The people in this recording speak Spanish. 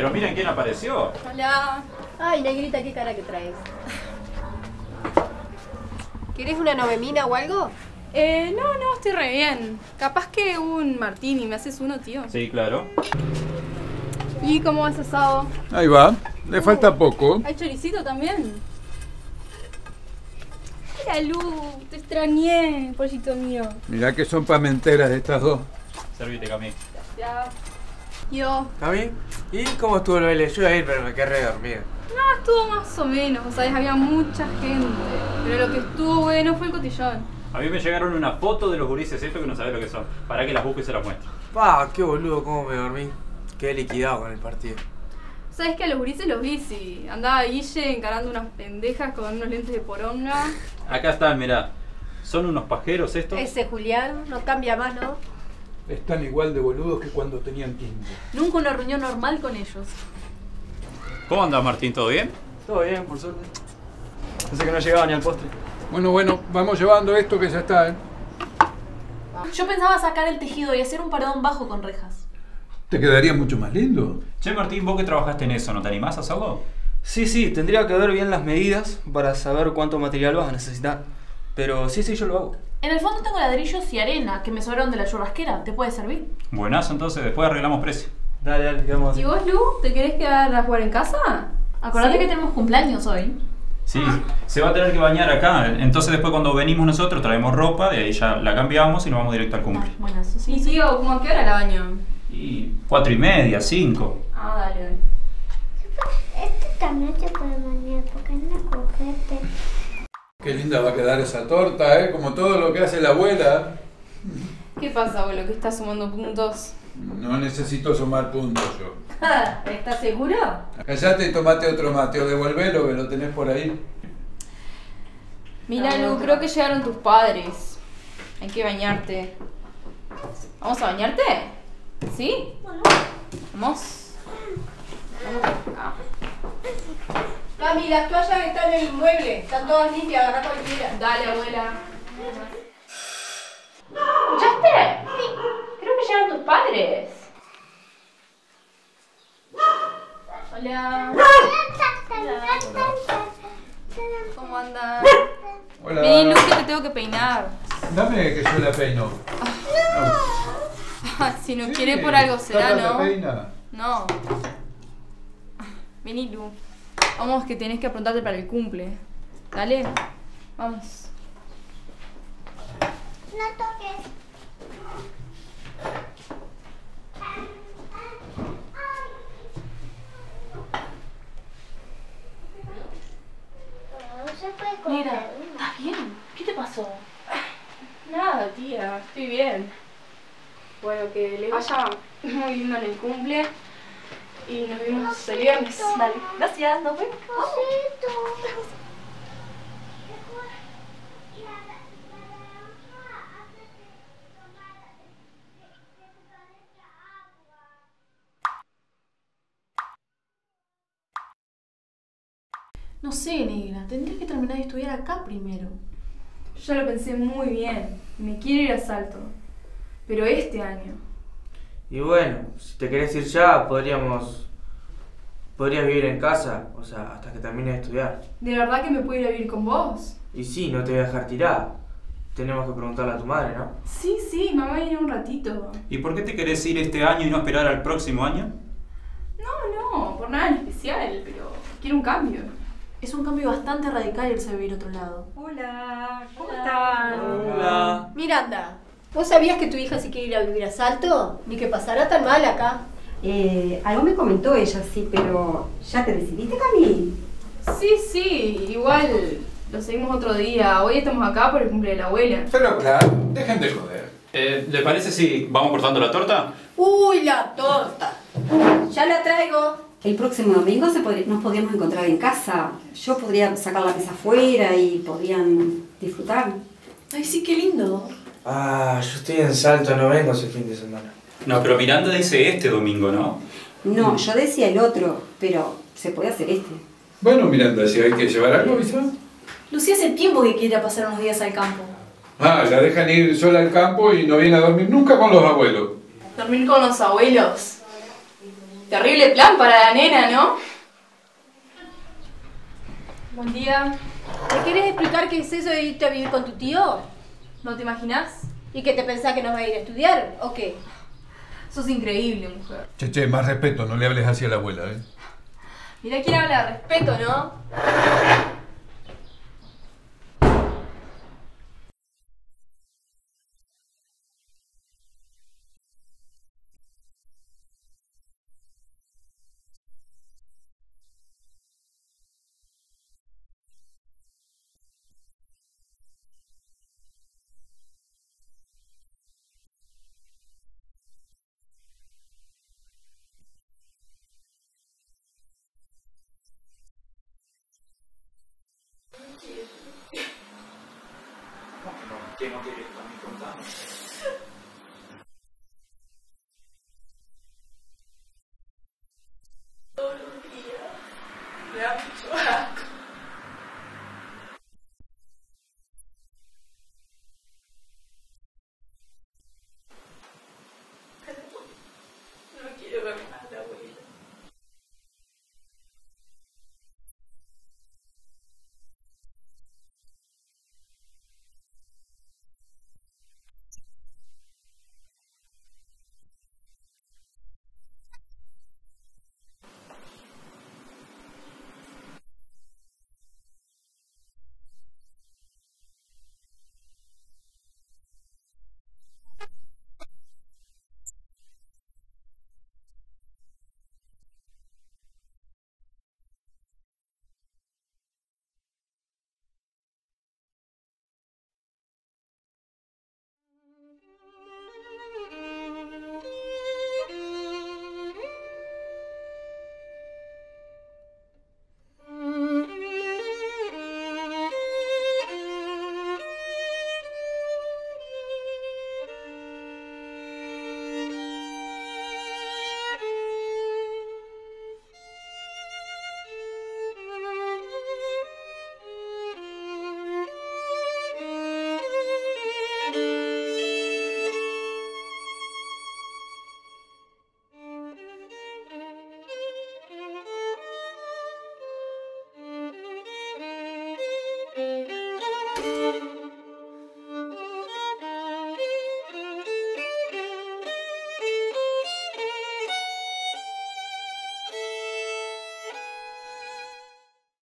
Pero miren quién apareció. Hola. Ay, negrita, qué cara que traes. ¿Querés una novemina o algo? No, estoy re bien. Capaz que un martini, ¿me haces uno, tío? Sí, claro. ¿Y cómo vas asado? Ahí va, le falta poco. ¿Hay choricito también? Mira, Lu, te extrañé, pollito mío. Mirá que son pamenteras estas dos. Servite, Cami. Ya. Yo. ¿Cami? ¿Y cómo estuvo el baile? Yo iba a ir, pero me quedé re dormida. No, estuvo más o menos, ¿sabes? Había mucha gente. Pero lo que estuvo bueno fue el cotillón. A mí me llegaron una foto de los gurises estos que no sabés lo que son. Para que las busque y se las muestre. Pa, qué boludo, cómo me dormí. Quedé liquidado con el partido. ¿Sabes que a los gurises los vi? Sí. Andaba Guille encarando unas pendejas con unos lentes de poronga. Acá están, mirá. Son unos pajeros estos. Ese Julián no cambia más, ¿no? Están igual de boludos que cuando tenían 15. Nunca una reunión normal con ellos. ¿Cómo andás, Martín? ¿Todo bien? Todo bien, por suerte. Pensé que no llegaba ni al postre. Bueno, vamos llevando esto que ya está, ¿eh? Yo pensaba sacar el tejido y hacer un paredón bajo con rejas. ¿Te quedaría mucho más lindo? Che, Martín, vos que trabajaste en eso, ¿no te animás a hacerlo? Sí, tendría que ver bien las medidas para saber cuánto material vas a necesitar. Pero sí, yo lo hago. En el fondo tengo ladrillos y arena que me sobraron de la churrasquera. ¿Te puede servir? Buenazo, entonces después arreglamos precio. Dale, quedamos así. ¿Y vos, Lu? ¿Te querés quedar a jugar en casa? Acordate ¿Sí? que tenemos cumpleaños hoy. Sí, se va a tener que bañar acá. Entonces después cuando venimos nosotros traemos ropa y ahí ya la cambiamos y nos vamos directo al cumple. Buenazo, sí. Y tío, ¿cómo a qué hora la baño? Y 4:30, 5. Ah, dale. Este también se puede bañar porque no es juguete. Qué linda va a quedar esa torta, ¿eh? Como todo lo que hace la abuela. ¿Qué pasa, abuelo? ¿Que estás sumando puntos? No necesito sumar puntos yo. ¿Estás seguro? Callate y tomate otro mate o devolvelo que lo tenés por ahí. Mira, Lu, creo que llegaron tus padres. Hay que bañarte. ¿Vamos a bañarte? ¿Sí? Bueno. Vamos. Vamos acá. Cami, las toallas están en el mueble. Están todas limpias, agarrá cualquiera. Dale, abuela. ¿Escuchaste? Sí. Creo que llegaron tus padres. Hola. ¿Cómo andas? Hola. Vení, Lu, que te tengo que peinar. Dame que yo la peino. Si no Sí, quiere por algo será, Tata, ¿no? ¿te peina? No. Vení, Lu. Vamos, que tenés que aprontarte para el cumple. Dale. Vamos. No toques. No se puede comer. Mira, ¿estás bien? ¿Qué te pasó? Nada, tía. Estoy bien. Bueno, que le vaya muy lindo en el cumple. Y nos vemos el viernes. Dale, gracias, nos vemos. No sé, negra, tendrías que terminar de estudiar acá primero. Yo lo pensé muy bien. Me quiero ir a Salto. Pero este año. Y bueno, si te querés ir ya, podrías vivir en casa, o sea, hasta que termines de estudiar. ¿De verdad que me puedo ir a vivir con vos? Y sí, no te voy a dejar tirada. Tenemos que preguntarle a tu madre, ¿no? Sí, mamá viene un ratito. ¿Y por qué te querés ir este año y no esperar al próximo año? No, por nada en especial, pero quiero un cambio. Es un cambio bastante radical irse a vivir a otro lado. Hola, ¿cómo están? Hola. Miranda, ¿vos sabías que tu hija se quiere ir a vivir a Salto? Ni que pasará tan mal acá. Algo me comentó ella, sí, pero ¿ya te decidiste, Cami? Sí, igual lo seguimos otro día. Hoy estamos acá por el cumple de la abuela. Pero claro, dejen de joder. ¿Le parece si vamos cortando la torta? ¡Uy, la torta! Ya la traigo. El próximo domingo nos podríamos encontrar en casa. Yo podría sacar la mesa afuera y podrían disfrutar. Ay, sí, qué lindo. Ah, yo estoy en Salto, no vengo ese fin de semana. No, pero Miranda dice este domingo, ¿no? No, yo decía el otro, pero se puede hacer este. Bueno, Miranda, si hay que llevar algo, avisa. Lucía hace tiempo que quiere ir a pasar unos días al campo. Ah, la dejan ir sola al campo y no viene a dormir nunca con los abuelos. Dormir con los abuelos. Terrible plan para la nena, ¿no? Buen día. ¿Me querés explicar qué es eso de irte a vivir con tu tío? ¿No te imaginas? ¿Y que te pensás que nos va a ir a estudiar? ¿O qué? Sos increíble, mujer. Che, más respeto, no le hables así a la abuela, ¿eh? Mirá quién habla de respeto, ¿no? ¿Qué no quieres también contar?